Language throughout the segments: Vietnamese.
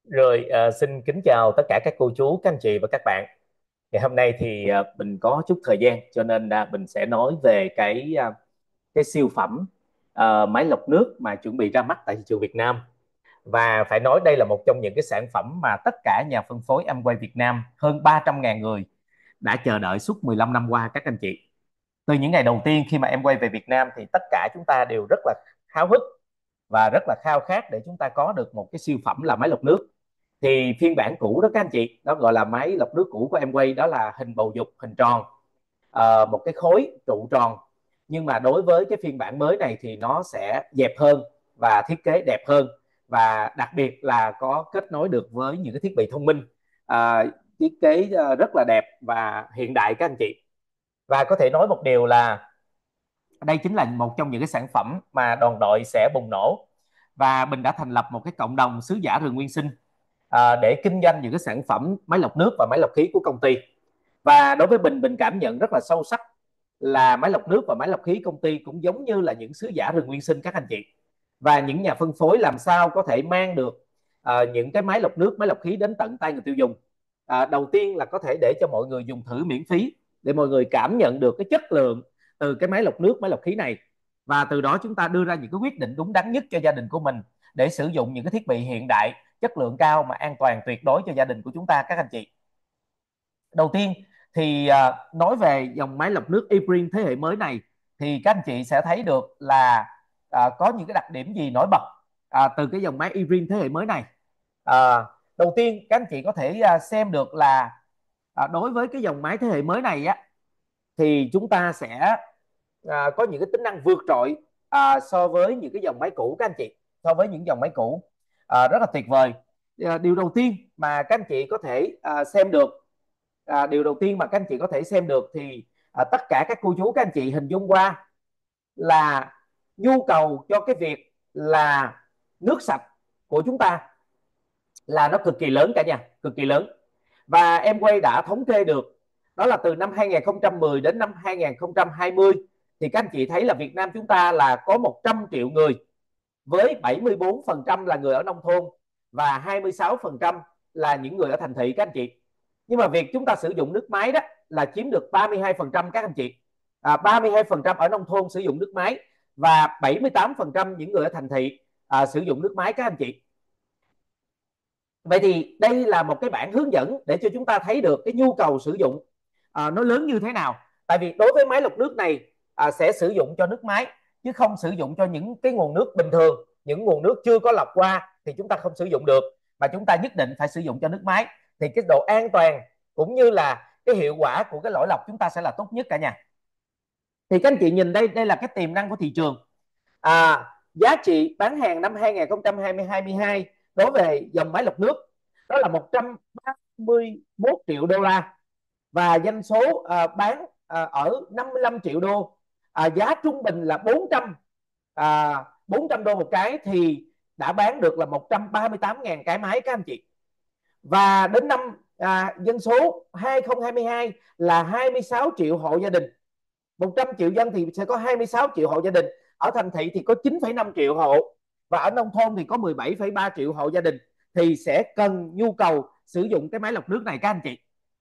Xin kính chào tất cả các cô chú, các anh chị và các bạn. Ngày hôm nay thì mình có chút thời gian cho nên mình sẽ nói về cái siêu phẩm máy lọc nước mà chuẩn bị ra mắt tại thị trường Việt Nam. Và phải nói đây là một trong những cái sản phẩm mà tất cả nhà phân phối Amway Việt Nam hơn 300.000 người đã chờ đợi suốt 15 năm qua các anh chị. Từ những ngày đầu tiên khi mà Amway về Việt Nam thì tất cả chúng ta đều rất là háo hức và rất là khao khát để chúng ta có được một cái siêu phẩm là máy lọc nước. Thì phiên bản cũ đó các anh chị, nó gọi là máy lọc nước cũ của Amway, đó là hình bầu dục, hình tròn, một cái khối trụ tròn. Nhưng mà đối với cái phiên bản mới này thì nó sẽ dẹp hơn và thiết kế đẹp hơn, và đặc biệt là có kết nối được với những cái thiết bị thông minh, à, thiết kế rất là đẹp và hiện đại các anh chị. Và có thể nói một điều là đây chính là một trong những cái sản phẩm mà đoàn đội sẽ bùng nổ, và mình đã thành lập một cái cộng đồng sứ giả rừng nguyên sinh để kinh doanh những cái sản phẩm máy lọc nước và máy lọc khí của công ty. Và đối với mình cảm nhận rất là sâu sắc là máy lọc nước và máy lọc khí công ty cũng giống như là những sứ giả rừng nguyên sinh các anh chị. Và những nhà phân phối làm sao có thể mang được những cái máy lọc nước, máy lọc khí đến tận tay người tiêu dùng. Đầu tiên là có thể để cho mọi người dùng thử miễn phí, để mọi người cảm nhận được cái chất lượng từ cái máy lọc nước, máy lọc khí này, và từ đó chúng ta đưa ra những cái quyết định đúng đắn nhất cho gia đình của mình, để sử dụng những cái thiết bị hiện đại, chất lượng cao mà an toàn tuyệt đối cho gia đình của chúng ta các anh chị. Đầu tiên thì nói về dòng máy lọc nước ePrint thế hệ mới này, thì các anh chị sẽ thấy được là có những cái đặc điểm gì nổi bật từ cái dòng máy ePrint thế hệ mới này. À, Đầu tiên các anh chị có thể xem được là đối với cái dòng máy thế hệ mới này á, thì chúng ta sẽ có những cái tính năng vượt trội so với những cái dòng máy cũ các anh chị, so với những dòng máy cũ rất là tuyệt vời. Điều đầu tiên mà các anh chị có thể xem được, điều đầu tiên mà các anh chị có thể xem được thì tất cả các cô chú các anh chị hình dung qua là nhu cầu cho cái việc là nước sạch của chúng ta là nó cực kỳ lớn cả nhà, cực kỳ lớn. Và Amway đã thống kê được, đó là từ năm 2010 đến năm 2020 thì các anh chị thấy là Việt Nam chúng ta là có 100 triệu người, với 74% là người ở nông thôn và 26% là những người ở thành thị các anh chị. Nhưng mà việc chúng ta sử dụng nước máy đó là chiếm được 32% các anh chị. 32% ở nông thôn sử dụng nước máy và 78% những người ở thành thị sử dụng nước máy các anh chị. Vậy thì đây là một cái bản hướng dẫn để cho chúng ta thấy được cái nhu cầu sử dụng nó lớn như thế nào. Tại vì đối với máy lọc nước này sẽ sử dụng cho nước máy, chứ không sử dụng cho những cái nguồn nước bình thường. Những nguồn nước chưa có lọc qua thì chúng ta không sử dụng được, mà chúng ta nhất định phải sử dụng cho nước máy, thì cái độ an toàn cũng như là cái hiệu quả của cái lõi lọc chúng ta sẽ là tốt nhất cả nhà. Thì các anh chị nhìn đây, đây là cái tiềm năng của thị trường. Giá trị bán hàng năm 2022 đối về dòng máy lọc nước đó là 131 triệu đô la, và doanh số bán ở 55 triệu đô. Giá trung bình là 400 đô một cái, thì đã bán được là 138.000 cái máy các anh chị. Và đến năm dân số 2022 là 26 triệu hộ gia đình. 100 triệu dân thì sẽ có 26 triệu hộ gia đình. Ở thành thị thì có 9,5 triệu hộ, và ở nông thôn thì có 17,3 triệu hộ gia đình, thì sẽ cần nhu cầu sử dụng cái máy lọc nước này các anh chị.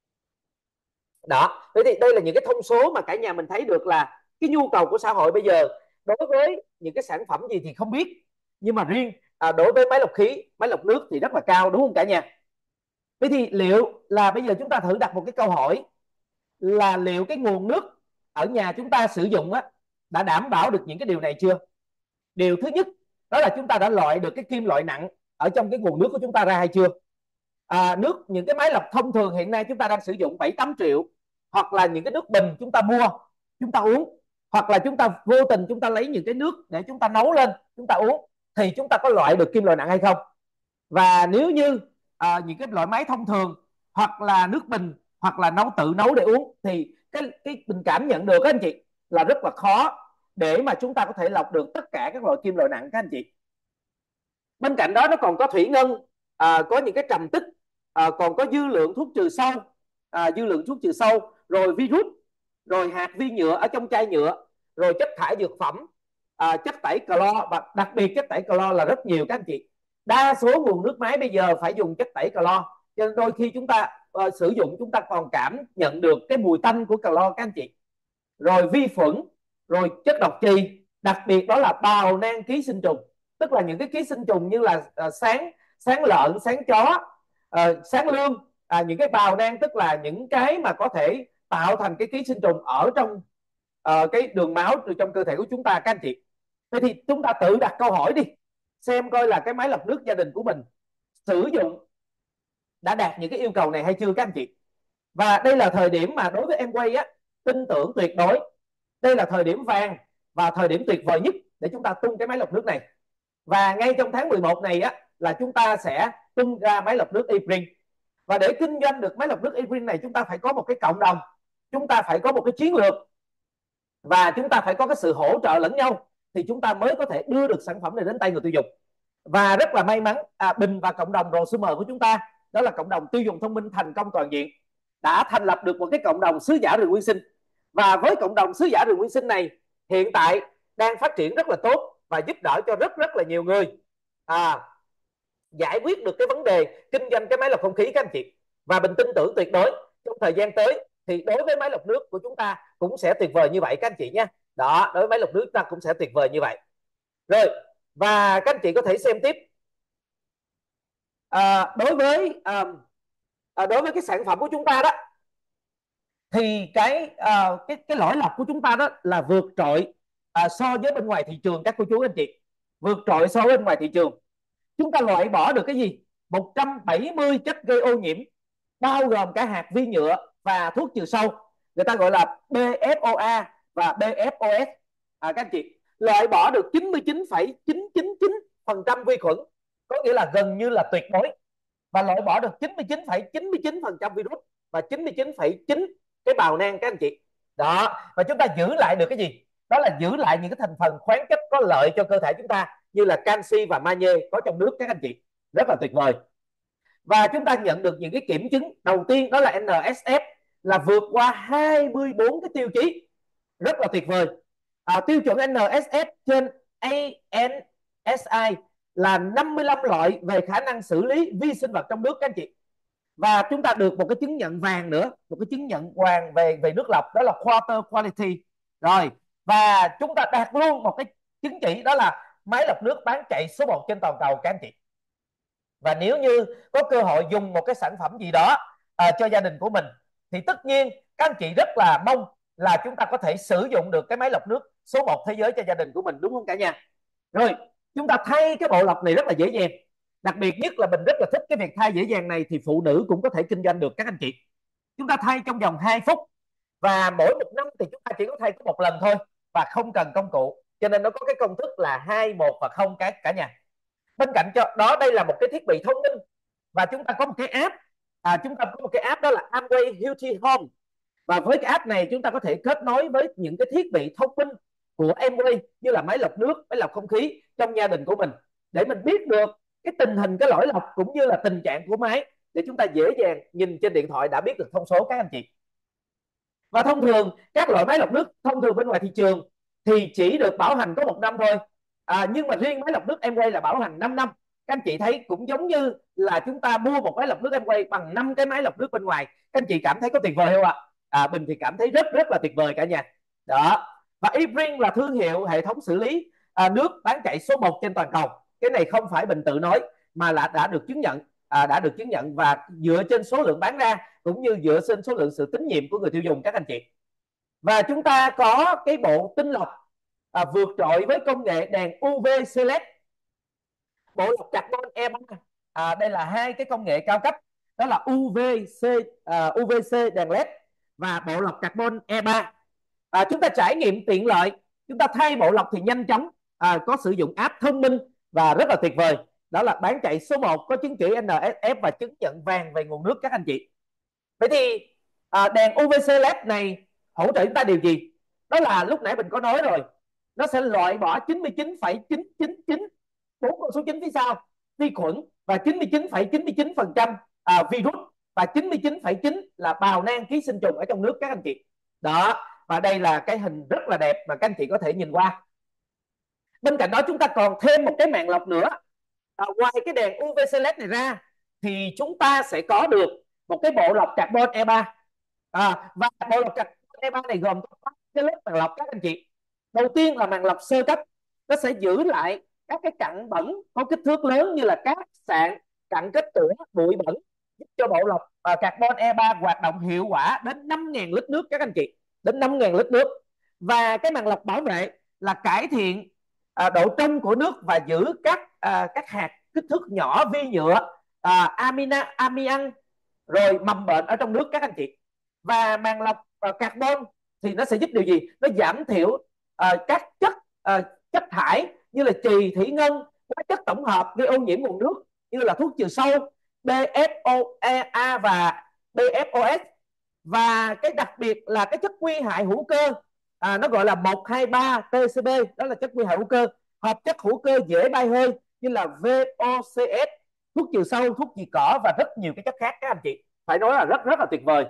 Đó, thế thì đây là những cái thông số mà cả nhà mình thấy được là cái nhu cầu của xã hội bây giờ đối với những cái sản phẩm gì thì không biết, nhưng mà riêng đối với máy lọc khí, máy lọc nước thì rất là cao, đúng không cả nhà? Thế thì liệu là bây giờ chúng ta thử đặt một cái câu hỏi là liệu cái nguồn nước ở nhà chúng ta sử dụng đã đảm bảo được những cái điều này chưa? Điều thứ nhất đó là chúng ta đã loại được cái kim loại nặng ở trong cái nguồn nước của chúng ta ra hay chưa? Nước, những cái máy lọc thông thường hiện nay chúng ta đang sử dụng 7-8 triệu, hoặc là những cái nước bình chúng ta mua, chúng ta uống, hoặc là chúng ta vô tình chúng ta lấy những cái nước để chúng ta nấu lên chúng ta uống, thì chúng ta có loại được kim loại nặng hay không? Và nếu như những cái loại máy thông thường, hoặc là nước bình, hoặc là tự nấu để uống, thì cái mình cảm nhận được các anh chị là rất là khó để mà chúng ta có thể lọc được tất cả các loại kim loại nặng các anh chị. Bên cạnh đó nó còn có thủy ngân, có những cái trầm tích, còn có dư lượng thuốc trừ sâu, rồi virus, rồi hạt vi nhựa ở trong chai nhựa, rồi chất thải dược phẩm, chất tẩy clo, và đặc biệt chất tẩy clo là rất nhiều các anh chị. đa số nguồn nước máy bây giờ phải dùng chất tẩy clo, cho nên đôi khi chúng ta sử dụng chúng ta còn cảm nhận được cái mùi tanh của clo các anh chị, rồi vi khuẩn, rồi chất độc trì, đặc biệt đó là bào nang ký sinh trùng, tức là những cái ký sinh trùng như là sáng sáng lợn, sáng chó, sáng lương, những cái bào nang tức là những cái mà có thể tạo thành cái ký sinh trùng ở trong cái đường máu trong cơ thể của chúng ta các anh chị. Thế thì chúng ta tự đặt câu hỏi đi, xem coi là cái máy lọc nước gia đình của mình sử dụng đã đạt những cái yêu cầu này hay chưa các anh chị. Và đây là thời điểm mà đối với Amway á, tin tưởng tuyệt đối, đây là thời điểm vàng và thời điểm tuyệt vời nhất để chúng ta tung cái máy lọc nước này. Và ngay trong tháng 11 này á, là chúng ta sẽ tung ra máy lọc nước eBring. Và để kinh doanh được máy lọc nước eBring này, chúng ta phải có một cái cộng đồng, chúng ta phải có một cái chiến lược, và chúng ta phải có cái sự hỗ trợ lẫn nhau, thì chúng ta mới có thể đưa được sản phẩm này đến tay người tiêu dùng. Và rất là may mắn, Bình và cộng đồng prosumer của chúng ta, đó là cộng đồng tiêu dùng thông minh thành công toàn diện, đã thành lập được một cái cộng đồng sứ giả rừng nguyên sinh. Và với cộng đồng sứ giả rừng nguyên sinh này, hiện tại đang phát triển rất là tốt và giúp đỡ cho rất rất là nhiều người giải quyết được cái vấn đề kinh doanh cái máy lọc không khí các anh chị. Và Bình tin tưởng tuyệt đối trong thời gian tới thì đối với máy lọc nước của chúng ta cũng sẽ tuyệt vời như vậy các anh chị nha. Đó, đối với máy lọc nước ta cũng sẽ tuyệt vời như vậy. Rồi, và các anh chị có thể xem tiếp. Đối với cái sản phẩm của chúng ta đó, thì cái lõi lọc của chúng ta đó là vượt trội so với bên ngoài thị trường các cô chú anh chị, vượt trội so với bên ngoài thị trường. Chúng ta loại bỏ được cái gì? 170 chất gây ô nhiễm, bao gồm cả hạt vi nhựa và thuốc trừ sâu, người ta gọi là PFOA và PFOS. Các anh chị, loại bỏ được 99,999% vi khuẩn, có nghĩa là gần như là tuyệt đối, và loại bỏ được 99,99% virus và 99,9 cái bào nang các anh chị. Đó, và chúng ta giữ lại được cái gì? Đó là giữ lại những cái thành phần khoáng chất có lợi cho cơ thể chúng ta, như là canxi và magie có trong nước các anh chị. Rất là tuyệt vời. Và chúng ta nhận được những cái kiểm chứng đầu tiên, đó là NSF, là vượt qua 24 cái tiêu chí, rất là tuyệt vời. Tiêu chuẩn NSF trên ANSI là 55 loại về khả năng xử lý vi sinh vật trong nước các anh chị. Và chúng ta được một cái chứng nhận vàng nữa, một cái chứng nhận vàng về nước lọc, đó là Water Quality. Rồi, và chúng ta đạt luôn một cái chứng chỉ, đó là máy lọc nước bán chạy số 1 trên toàn cầu các anh chị. Và nếu như có cơ hội dùng một cái sản phẩm gì đó cho gia đình của mình, thì tất nhiên các anh chị rất là mong là chúng ta có thể sử dụng được cái máy lọc nước số 1 thế giới cho gia đình của mình, đúng không cả nhà? Rồi, chúng ta thay cái bộ lọc này rất là dễ dàng. Đặc biệt nhất là mình rất là thích cái việc thay dễ dàng này, thì phụ nữ cũng có thể kinh doanh được các anh chị. Chúng ta thay trong vòng 2 phút, và mỗi một năm thì chúng ta chỉ có thay có một lần thôi, và không cần công cụ, cho nên nó có cái công thức là 2, 1 và 0 cả nhà. Bên cạnh đó, đây là một cái thiết bị thông minh, và chúng ta có một cái app. Chúng ta có một cái app, đó là Amway Healthy Home. Và với cái app này chúng ta có thể kết nối với những cái thiết bị thông minh của Amway, như là máy lọc nước, máy lọc không khí trong gia đình của mình, để mình biết được cái tình hình cái lõi lọc cũng như là tình trạng của máy, để chúng ta dễ dàng nhìn trên điện thoại đã biết được thông số các anh chị. Và thông thường các loại máy lọc nước thông thường bên ngoài thị trường thì chỉ được bảo hành có 1 năm thôi, nhưng mà riêng máy lọc nước Amway là bảo hành 5 năm. Các anh chị thấy cũng giống như là chúng ta mua một máy lọc nước Amway bằng 5 cái máy lọc nước bên ngoài. Các anh chị cảm thấy có tuyệt vời không ạ? Bình thì cảm thấy rất rất là tuyệt vời cả nhà. Đó. Và eBring là thương hiệu hệ thống xử lý nước bán chạy số 1 trên toàn cầu. Cái này không phải Bình tự nói, mà là đã được chứng nhận, và dựa trên số lượng bán ra, cũng như dựa trên số lượng sự tín nhiệm của người tiêu dùng các anh chị. Và chúng ta có cái bộ tinh lọc vượt trội với công nghệ đèn UV Select, bộ lọc carbon E3. Đây là hai cái công nghệ cao cấp, đó là UVC đèn LED và bộ lọc carbon E3. Chúng ta trải nghiệm tiện lợi, chúng ta thay bộ lọc thì nhanh chóng, có sử dụng app thông minh và rất là tuyệt vời. Đó là bán chạy số 1, có chứng chỉ NSF và chứng nhận vàng về nguồn nước các anh chị. Vậy thì đèn UVC LED này hỗ trợ chúng ta điều gì? Đó là lúc nãy mình có nói rồi, nó sẽ loại bỏ 99,999, 4 con số 9 phía sau, vi khuẩn, và 99,99% virus, và 99,9 là bào nang ký sinh trùng ở trong nước các anh chị. Đó, và đây là cái hình rất là đẹp mà các anh chị có thể nhìn qua. Bên cạnh đó chúng ta còn thêm một cái màng lọc nữa. ngoài cái đèn UVC LED này ra thì chúng ta sẽ có được một cái bộ lọc carbon E3. Và bộ lọc carbon E3 này gồm có cái lớp màng lọc các anh chị. Đầu tiên là màng lọc sơ cấp, nó sẽ giữ lại các cái cặn bẩn có kích thước lớn như là cát, sạn, cặn kết tủa, bụi bẩn, giúp cho bộ lọc carbon E3 hoạt động hiệu quả đến 5.000 lít nước các anh chị, đến 5.000 lít nước. Và cái màng lọc bảo vệ là cải thiện độ trong của nước và giữ các hạt kích thước nhỏ vi nhựa, amian rồi mầm bệnh ở trong nước các anh chị. Và màng lọc carbon thì nó sẽ giúp điều gì? Nó giảm thiểu các chất thải như là chì, thủy ngân, hóa chất tổng hợp gây ô nhiễm nguồn nước như là thuốc trừ sâu, BFOA và BFOS. Và cái đặc biệt là cái chất nguy hại hữu cơ, nó gọi là 123 TCB, đó là chất nguy hại hữu cơ. Hợp chất hữu cơ dễ bay hơi như là VOCS, thuốc trừ sâu, thuốc diệt cỏ và rất nhiều cái chất khác các anh chị. Phải nói là rất rất là tuyệt vời.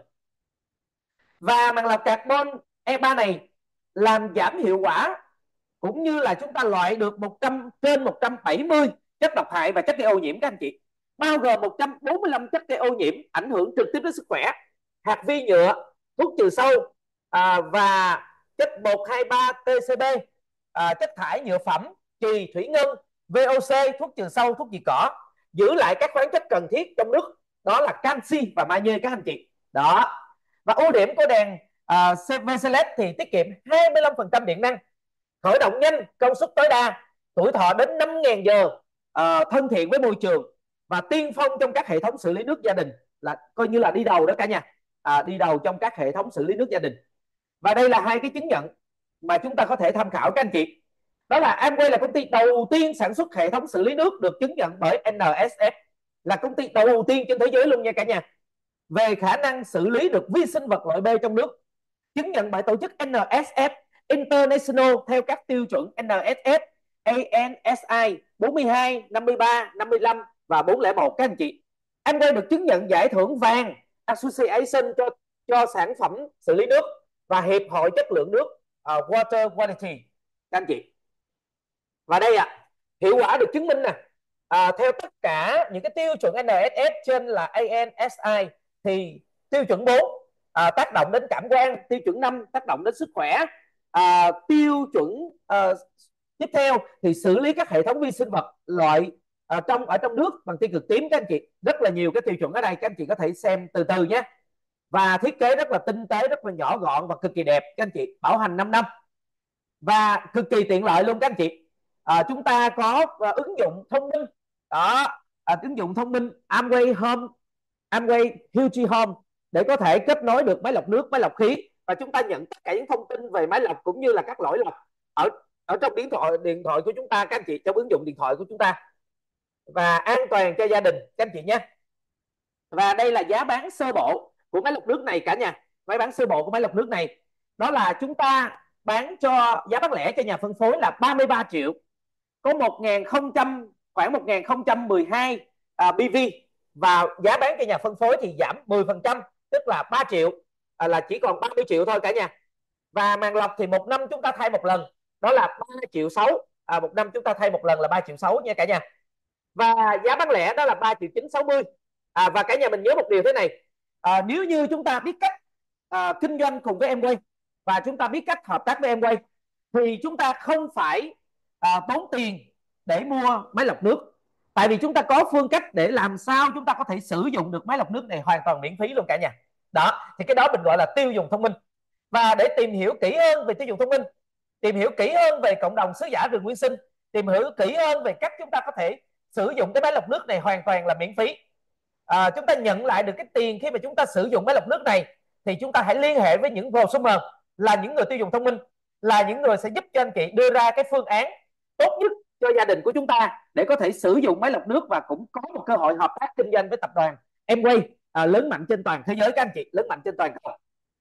Và màng lọc carbon E3 này làm giảm hiệu quả cũng như là chúng ta loại được trên 170 chất độc hại và chất gây ô nhiễm các anh chị, bao gồm 145 chất gây ô nhiễm ảnh hưởng trực tiếp đến sức khỏe, hạt vi nhựa, thuốc trừ sâu và chất 123 TCB, chất thải nhựa phẩm, chì, thủy ngân, VOC, thuốc trừ sâu, thuốc diệt cỏ, giữ lại các khoáng chất cần thiết trong nước, đó là canxi và magie các anh chị. Đó. Và ưu điểm của đèn VCLED thì tiết kiệm 25% điện năng, khởi động nhanh, công suất tối đa, tuổi thọ đến 5.000 giờ, thân thiện với môi trường và tiên phong trong các hệ thống xử lý nước gia đình, là coi như là đi đầu đó cả nhà, đi đầu trong các hệ thống xử lý nước gia đình. Và đây là hai cái chứng nhận mà chúng ta có thể tham khảo các anh chị. Đó là Amway là công ty đầu tiên sản xuất hệ thống xử lý nước được chứng nhận bởi NSF, là công ty đầu tiên trên thế giới luôn nha cả nhà, về khả năng xử lý được vi sinh vật loại B trong nước, chứng nhận bởi tổ chức NSF International theo các tiêu chuẩn NSF, ANSI 42, 53, 55 và 401 các anh chị. Amway được chứng nhận giải thưởng vàng Association cho sản phẩm xử lý nước và Hiệp hội chất lượng nước Water Quality các anh chị. Và đây hiệu quả được chứng minh nè, theo tất cả những cái tiêu chuẩn NSF trên là ANSI thì tiêu chuẩn 4 tác động đến cảm quan, tiêu chuẩn 5 tác động đến sức khỏe, tiêu chuẩn tiếp theo thì xử lý các hệ thống vi sinh vật loại ở trong nước bằng tia cực tím các anh chị. Rất là nhiều cái tiêu chuẩn ở đây, các anh chị có thể xem từ từ nhé. Và thiết kế rất là tinh tế, rất là nhỏ gọn và cực kỳ đẹp các anh chị, bảo hành 5 năm và cực kỳ tiện lợi luôn các anh chị. Chúng ta có ứng dụng thông minh đó, ứng dụng thông minh Amway Home, Amway Huge Home để có thể kết nối được máy lọc nước, máy lọc khí, và chúng ta nhận tất cả những thông tin về máy lọc cũng như là các lỗi lọc ở trong điện thoại của chúng ta các anh chị, trong ứng dụng điện thoại của chúng ta, và an toàn cho gia đình các anh chị nhé. Và đây là giá bán sơ bộ của máy lọc nước này cả nhà. Máy bán sơ bộ của máy lọc nước này đó là chúng ta bán cho giá bán lẻ cho nhà phân phối là 33 triệu, có 1.000 khoảng 1.012 BV, và giá bán cho nhà phân phối thì giảm 10%, tức là 3 triệu, là chỉ còn 30 triệu thôi cả nhà. Và màng lọc thì một năm chúng ta thay một lần, đó là 3 triệu 6, một năm chúng ta thay một lần là 3 triệu 6 nha cả nhà. Và giá bán lẻ đó là 3 triệu 960. Và cả nhà mình nhớ một điều thế này, nếu như chúng ta biết cách kinh doanh cùng với Amway và chúng ta biết cách hợp tác với Amway thì chúng ta không phải tốn tiền để mua máy lọc nước, tại vì chúng ta có phương cách để làm sao chúng ta có thể sử dụng được máy lọc nước này hoàn toàn miễn phí luôn cả nhà. Đó, thì cái đó mình gọi là tiêu dùng thông minh. Và để tìm hiểu kỹ hơn về tiêu dùng thông minh, tìm hiểu kỹ hơn về cộng đồng sứ giả rừng nguyên sinh, tìm hiểu kỹ hơn về cách chúng ta có thể sử dụng cái máy lọc nước này hoàn toàn là miễn phí, chúng ta nhận lại được cái tiền khi mà chúng ta sử dụng máy lọc nước này, thì chúng ta hãy liên hệ với những prosumer, là những người tiêu dùng thông minh, là những người sẽ giúp cho anh chị đưa ra cái phương án tốt nhất cho gia đình của chúng ta để có thể sử dụng máy lọc nước và cũng có một cơ hội hợp tác kinh doanh với tập đoàn Amway lớn mạnh trên toàn thế giới các anh chị, lớn mạnh trên toàn cầu.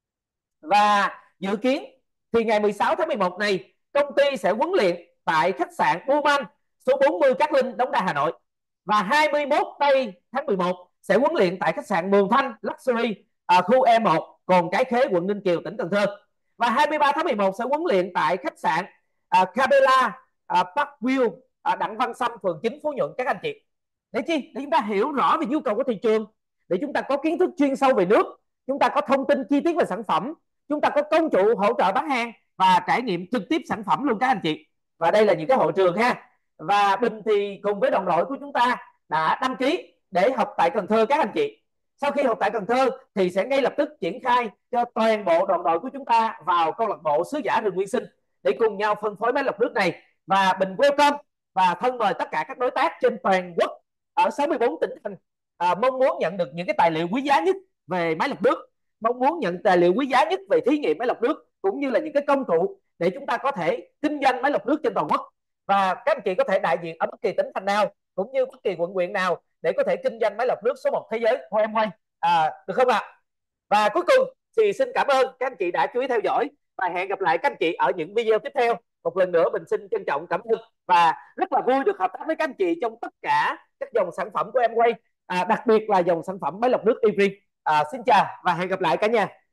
Và dự kiến thì ngày 16 tháng 11 này công ty sẽ huấn luyện tại khách sạn Pullman số 40 Cát Linh, Đống Đa, Hà Nội. Và 21 tây tháng 11 sẽ huấn luyện tại khách sạn Mường Thanh Luxury khu E1 Cồn Cái Khế, quận Ninh Kiều, tỉnh Cần Thơ. Và 23 tháng 11 sẽ huấn luyện tại khách sạn Capella Parkview Đặng Văn Sâm, phường 9 Phú Nhuận các anh chị. Để chi? Để chúng ta hiểu rõ về nhu cầu của thị trường, để chúng ta có kiến thức chuyên sâu về nước, chúng ta có thông tin chi tiết về sản phẩm, chúng ta có công cụ hỗ trợ bán hàng và trải nghiệm trực tiếp sản phẩm luôn các anh chị. Và đây là những cái hội trường ha. Và Bình thì cùng với đồng đội của chúng ta đã đăng ký để học tại Cần Thơ các anh chị. Sau khi học tại Cần Thơ thì sẽ ngay lập tức triển khai cho toàn bộ đồng đội của chúng ta vào câu lạc bộ Sứ Giả Rừng Nguyên Sinh để cùng nhau phân phối máy lọc nước này. Và Bình welcome và thân mời tất cả các đối tác trên toàn quốc ở 64 tỉnh thành mong muốn nhận được những cái tài liệu quý giá nhất về máy lọc nước, mong muốn nhận tài liệu quý giá nhất về thí nghiệm máy lọc nước, cũng như là những cái công cụ để chúng ta có thể kinh doanh máy lọc nước trên toàn quốc. Và các anh chị có thể đại diện ở bất kỳ tỉnh thành nào cũng như bất kỳ quận huyện nào để có thể kinh doanh máy lọc nước số 1 thế giới thôi em Hoài, được không ạ? Và cuối cùng thì xin cảm ơn các anh chị đã chú ý theo dõi và hẹn gặp lại các anh chị ở những video tiếp theo. Một lần nữa mình xin trân trọng cảm ơn và rất là vui được hợp tác với các anh chị trong tất cả các dòng sản phẩm của Amway, đặc biệt là dòng sản phẩm máy lọc nước Egreen. Xin chào và hẹn gặp lại cả nhà.